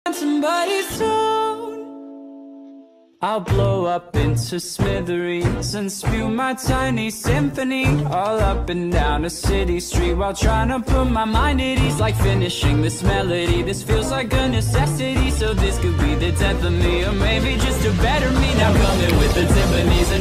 somebody soon. I'll blow up into smithereens and spew my tiny symphony all up and down a city street while trying to put my mind at ease. Like finishing this melody, this feels like a necessity. So this could be the death of me, or maybe just a better me. Now coming with the timpanis and